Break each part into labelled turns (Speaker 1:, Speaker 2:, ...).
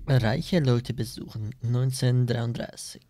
Speaker 1: Reiche Leute besuchen 1933.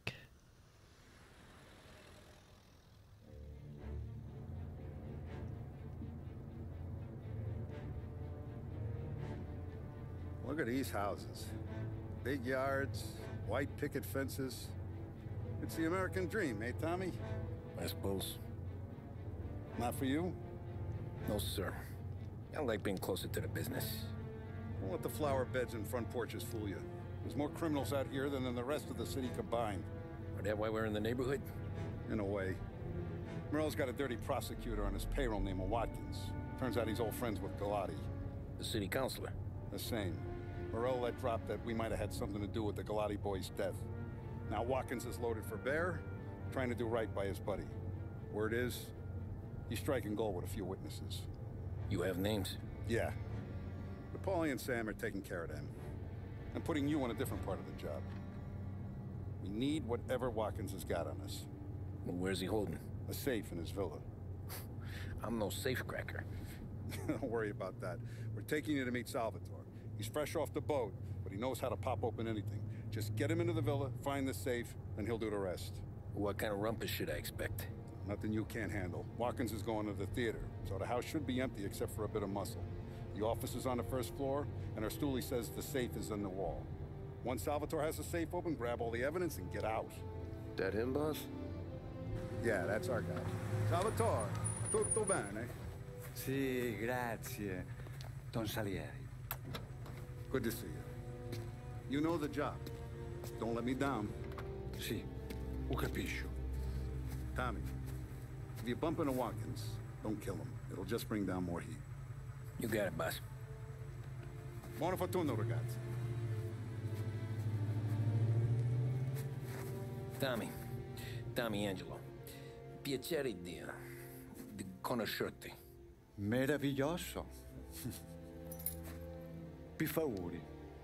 Speaker 2: Look at these houses. Big yards, white picket fences. It's the American dream, eh, Tommy?
Speaker 3: I suppose.
Speaker 2: Not for you?
Speaker 3: No, sir. I like being closer to the business.
Speaker 2: Don't let the flower beds and front porches fool you. There's more criminals out here than in the rest of the city combined.
Speaker 3: Is that why we're in the neighborhood?
Speaker 2: In a way. Merle's got a dirty prosecutor on his payroll named Watkins. Turns out he's old friends with Galati.
Speaker 3: The city councilor.
Speaker 2: The same. Morell let drop that we might have had something to do with the Galati boy's death. Now Watkins is loaded for bear, trying to do right by his buddy. Word is, he's striking gold with a few witnesses.
Speaker 3: You have names?
Speaker 2: Yeah. Paulie and Sam are taking care of them. I'm putting you on a different part of the job. We need whatever Watkins has got on us.
Speaker 3: Well, where's he holding?
Speaker 2: A safe in his villa.
Speaker 3: I'm no safecracker.
Speaker 2: Don't worry about that. We're taking you to meet Salvatore. He's fresh off the boat, but he knows how to pop open anything. Just get him into the villa, find the safe, and he'll do the rest.
Speaker 3: What kind of rumpus should I expect?
Speaker 2: Nothing you can't handle. Watkins is going to the theater, so the house should be empty except for a bit of muscle. The office is on the first floor, and our stoolie says the safe is in the wall. Once Salvatore has the safe open, grab all the evidence and get out.
Speaker 4: That him, boss?
Speaker 2: Yeah, that's our guy. Salvatore, tutto bene?
Speaker 5: Sì, grazie, Don Salieri.
Speaker 2: Good to see you. You know the job. Don't let me down.
Speaker 5: Sì, ho capisco.
Speaker 2: Tommy, if you bump into Watkins, don't kill him. It'll just bring down more heat.
Speaker 3: You got it, boss.
Speaker 2: Buona fortuna, ragazzi.
Speaker 3: Tommy Angelo. Piacere di conoscerti.
Speaker 5: Meraviglioso. Per favore.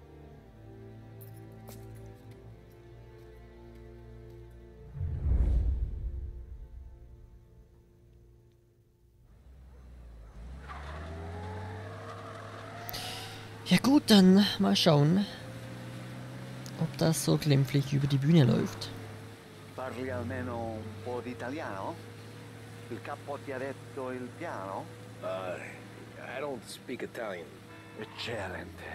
Speaker 1: Ja gut, dann mal schauen, ob das so glimpflich über die Bühne läuft.
Speaker 5: Parli almeno un po' di italiano? Il capo ti ha detto il piano?
Speaker 3: I don't speak Italian.
Speaker 5: Eccellente.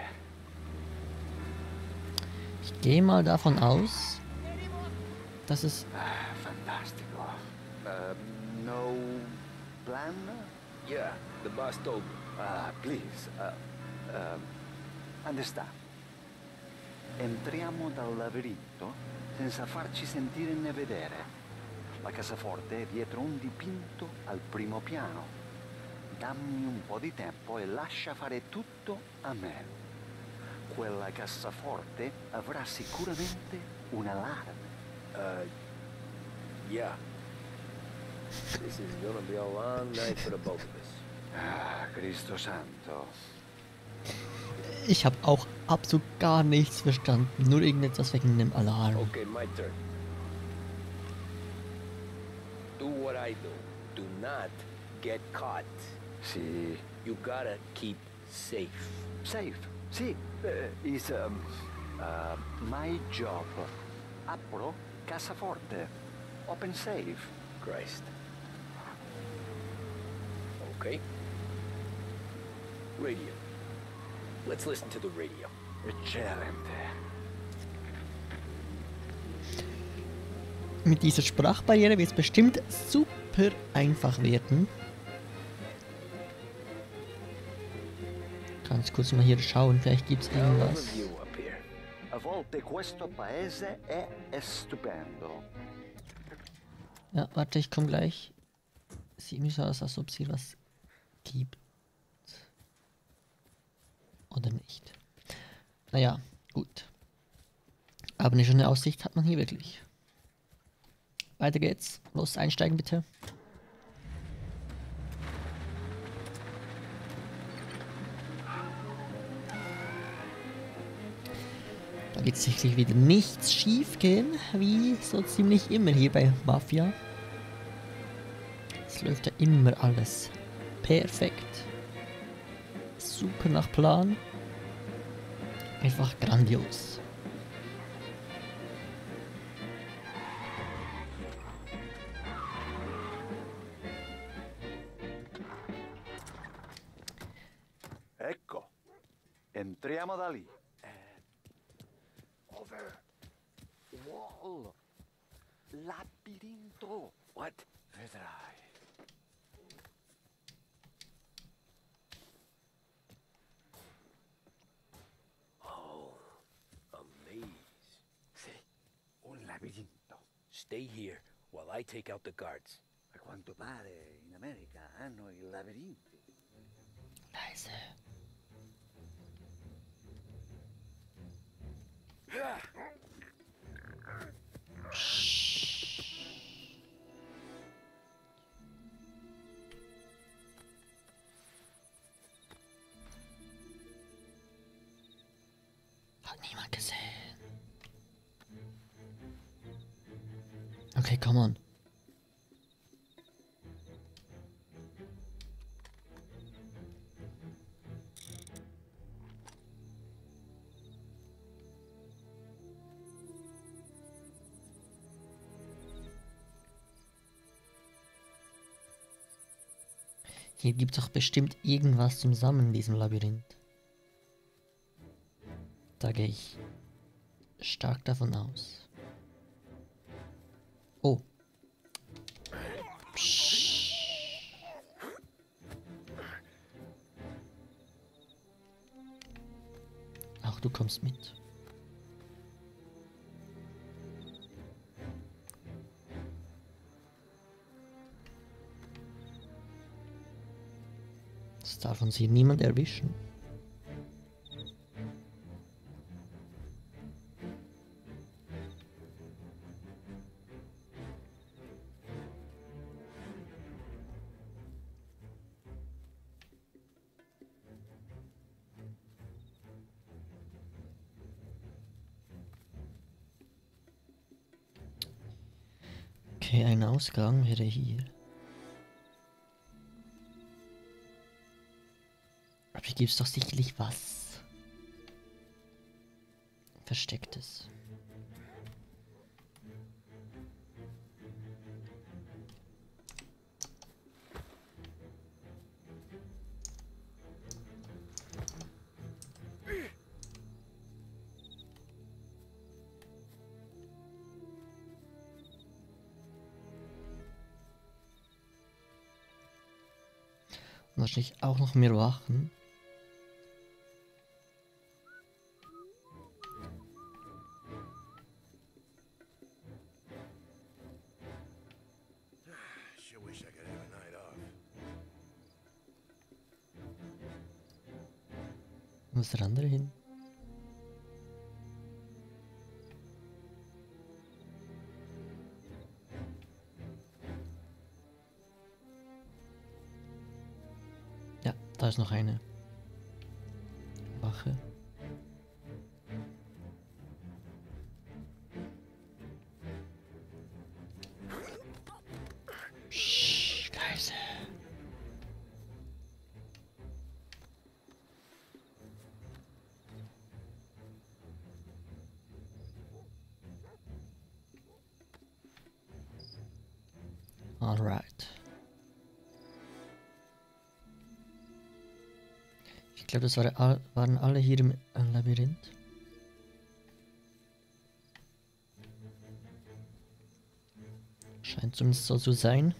Speaker 1: Ich gehe mal davon aus, dass es...
Speaker 5: Fantastico. No plan?
Speaker 3: Yeah, the boss told me.
Speaker 5: Please. Understand. Entriamo dal labirinto senza farci sentire né vedere. La cassaforte è dietro un dipinto al primo piano. Dammi un po' di tempo e lascia fare tutto a me. Quella cassaforte avrà sicuramente un allarme.
Speaker 3: Yeah. This is gonna be a long night for the both of us.
Speaker 5: Cristo Santo.
Speaker 1: Ich habe auch absolut gar nichts verstanden, nur irgendetwas wegen dem Alarm.
Speaker 3: Okay, my turn. Do what I do. Do not get caught.
Speaker 5: Sì.
Speaker 3: You gotta keep safe.
Speaker 5: Safe. Sì. Is my job. Apro cassaforte. Open safe.
Speaker 3: Christ. Okay. Radio. Let's listen to the radio.
Speaker 5: Eccellente.
Speaker 1: Mit dieser Sprachbarriere wird es bestimmt super einfach werden. Ganz kurz mal hier schauen, vielleicht gibt es irgendwas.
Speaker 5: A volte questo paese è stupendo.
Speaker 1: Ja, warte, ich komme gleich. Sieht mir so aus, als ob es hier was gibt. Oder nicht. Naja, gut. Aber eine schöne Aussicht hat man hier wirklich. Weiter geht's. Los, einsteigen bitte. Da wird sicherlich wieder nichts schief gehen, wie so ziemlich immer hier bei Mafia. Es läuft ja immer alles perfekt. Super nach Plan. Einfach grandios.
Speaker 5: Partiamo da lì. Over. Wall. Labirinto.
Speaker 3: What?
Speaker 5: Vedrai.
Speaker 3: Oh, a maze.
Speaker 5: Sì, un labirinto.
Speaker 3: Stay here while I take out the guards.
Speaker 5: A quanto pare in America hanno i labirinti.
Speaker 1: Leise. Hat niemand gesehen. Okay, come on. Hier gibt es doch bestimmt irgendwas zum Sammeln in diesem Labyrinth. Da gehe ich stark davon aus. Oh. Psst. Auch du kommst mit. Das darf uns hier niemand erwischen. Okay, ein Ausgang wäre hier. Aber hier gibt es doch sicherlich was Verstecktes. Und wahrscheinlich auch noch mehr Wachen.
Speaker 3: Sure wish I could have a night off.
Speaker 1: Wo ist der andere hin? Ja, da ist noch eine Wache. Psst, leise. Alright. Ich glaube, das waren alle hier im Labyrinth. Scheint zumindest so zu sein.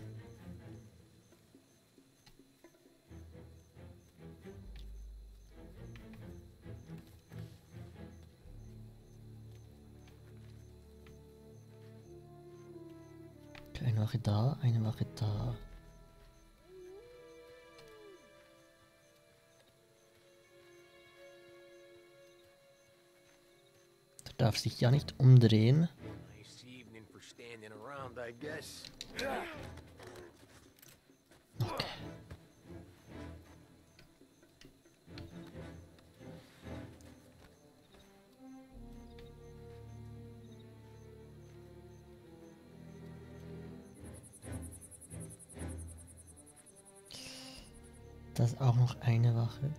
Speaker 1: Okay, eine Wache da, eine Wache da. Der darf sich ja nicht umdrehen.
Speaker 3: Nice evening for standing around, I guess.
Speaker 1: Okay. Das ist auch noch eine Wache.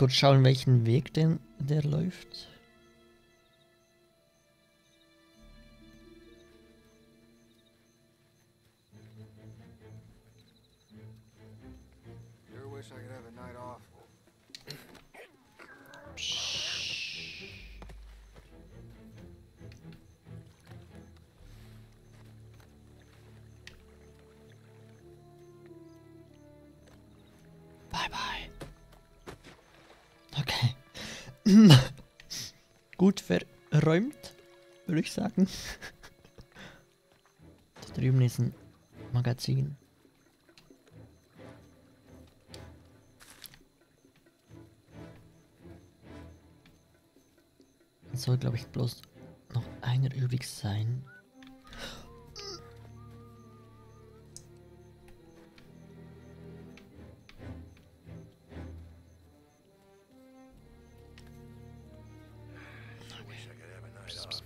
Speaker 1: kurz schauen, welchen Weg denn der läuft.
Speaker 4: Sure wish I could have a night off.
Speaker 1: Bye bye. Okay. Gut verräumt, würde ich sagen. Da drüben ist ein Magazin. Es soll, glaube ich, bloß noch einer übrig sein.
Speaker 4: I wish I could have a night off.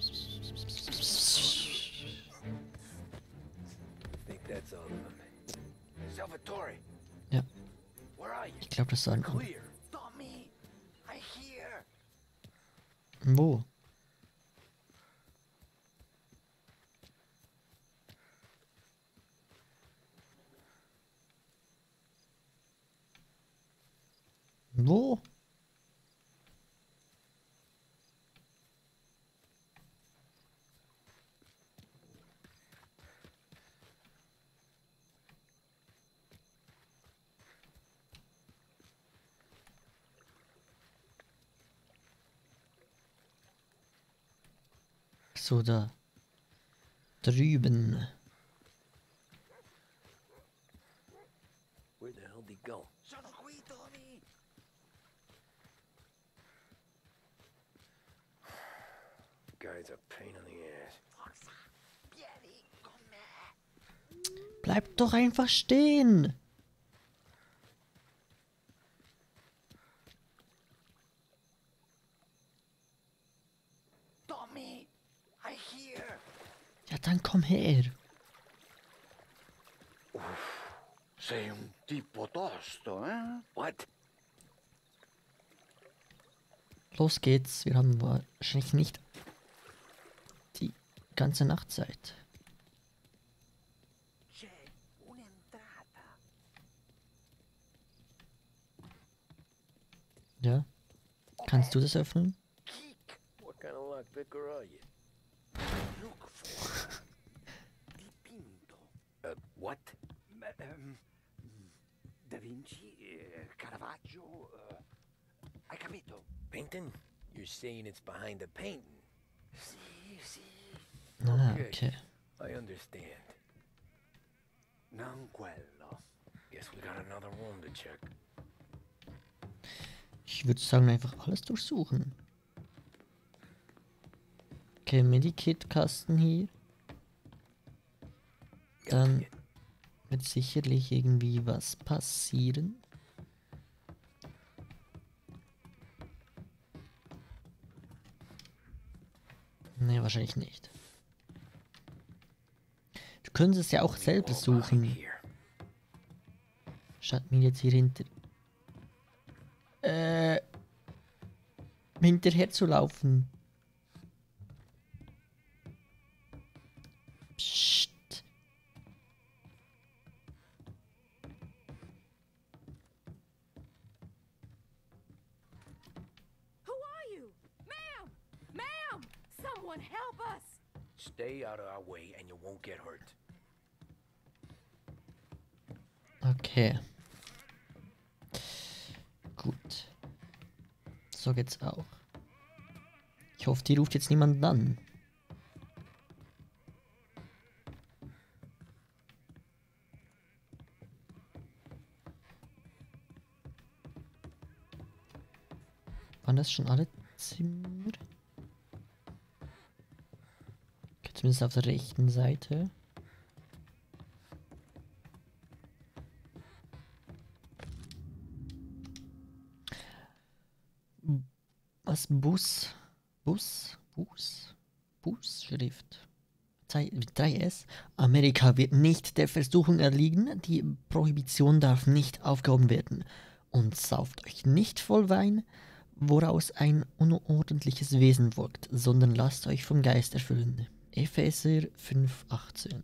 Speaker 3: I think that's all of them.
Speaker 4: Salvatore,
Speaker 1: Ja,
Speaker 4: where are you?
Speaker 1: ich glaube, das soll.
Speaker 4: Clear. Tommy, I hear.
Speaker 1: Wo? Wo? So, da drüben.
Speaker 3: Where the hell did he go?
Speaker 4: Sono qui, Tommy.
Speaker 3: Guy's a pain in the ass.
Speaker 4: Forza, vieni con me.
Speaker 1: Bleib doch einfach stehen.
Speaker 4: Tommy, I hear.
Speaker 1: Ja, dann komm her.
Speaker 5: Sei un tipo tosto, eh?
Speaker 3: What?
Speaker 1: Los geht's. Wir haben wahrscheinlich nicht die ganze Nacht Zeit.
Speaker 4: C'è un'entrata.
Speaker 1: Ja. Kannst du das öffnen?
Speaker 4: Kick.
Speaker 3: What kind of lockpicker are you?
Speaker 4: Look for dipinto.
Speaker 3: What?
Speaker 4: Da Vinci, Caravaggio. Hai capito?
Speaker 3: Painting? You're saying it's behind the painting?
Speaker 4: Sì, sì.
Speaker 1: Ah,
Speaker 3: Okay.
Speaker 1: okay.
Speaker 3: I understand.
Speaker 4: Non quello.
Speaker 3: Guess we got another room to check.
Speaker 1: Ich würde sagen, einfach alles durchsuchen. Okay, Medikit-Kasten hier. Dann wird sicherlich irgendwie was passieren. Ne, wahrscheinlich nicht. Du könntest es ja auch selber suchen.
Speaker 3: Here.
Speaker 1: Statt mir jetzt hier hinterher zu laufen. Psst.
Speaker 6: Who are you? Ma'am! Ma'am! Someone help us!
Speaker 3: Stay out of our way and you won't get hurt.
Speaker 1: Okay. Gut. So geht's auch. Ich hoffe, die ruft jetzt niemanden an. Waren das schon alle Zimmer? Okay, zumindest auf der rechten Seite. Was? Busschrift. 3S. Amerika wird nicht der Versuchung erliegen. Die Prohibition darf nicht aufgehoben werden. und sauft euch nicht voll Wein, woraus ein unordentliches Wesen folgt, sondern lasst euch vom Geist erfüllen. Epheser 5,18.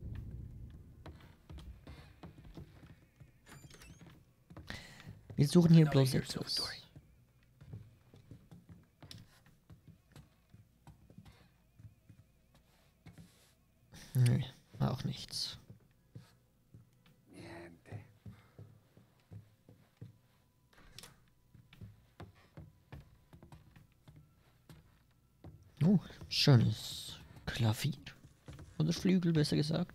Speaker 1: Wir suchen hier bloß etwas. Nee, auch nichts.
Speaker 5: Niente.
Speaker 1: Oh, schönes Klavier. Oder Flügel, besser gesagt.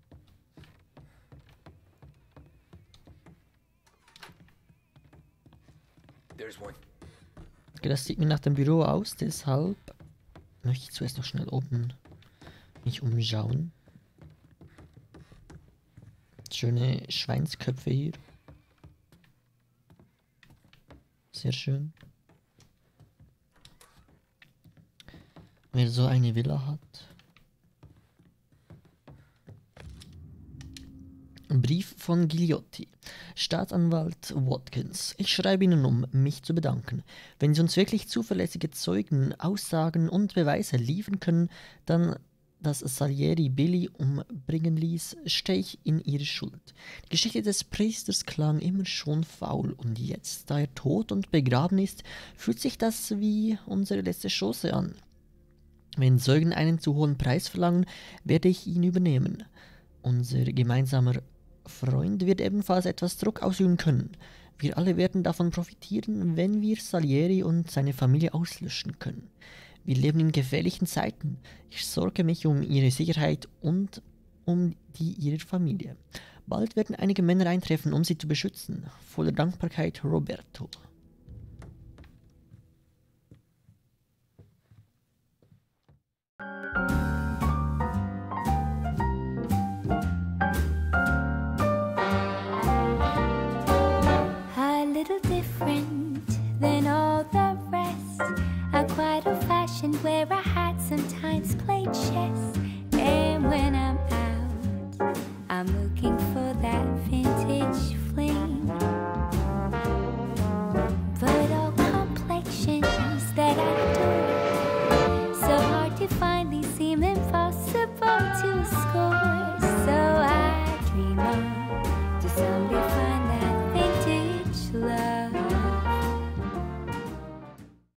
Speaker 3: There's one.
Speaker 1: Okay, das sieht mir nach dem Büro aus, deshalb möchte ich zuerst noch schnell oben mich umschauen. Schöne Schweinsköpfe hier. Sehr schön. Wer so eine Villa hat. Brief von Gigliotti. Staatsanwalt Watkins. Ich schreibe Ihnen, um mich zu bedanken. Wenn Sie uns wirklich zuverlässige Zeugen, Aussagen und Beweise liefern können, dann, dass Salieri Billy umbringen ließ, stehe ich in Ihre Schuld. Die Geschichte des Priesters klang immer schon faul und jetzt, da er tot und begraben ist, fühlt sich das wie unsere letzte Chance an. Wenn Zeugen einen zu hohen Preis verlangen, werde ich ihn übernehmen. Unser gemeinsamer Freund wird ebenfalls etwas Druck ausüben können. Wir alle werden davon profitieren, wenn wir Salieri und seine Familie auslöschen können. Wir leben in gefährlichen Zeiten. Ich sorge mich um ihre Sicherheit und um die ihrer Familie. Bald werden einige Männer eintreffen, um sie zu beschützen. Voller Dankbarkeit, Roberto.
Speaker 7: A little different than all the rest. I'm quite old-fashioned where I had sometimes played chess. And when I'm out, I'm looking for that vintage fling. But all complexions that I adore, so hard to find, these seem impossible to score. So I dream of just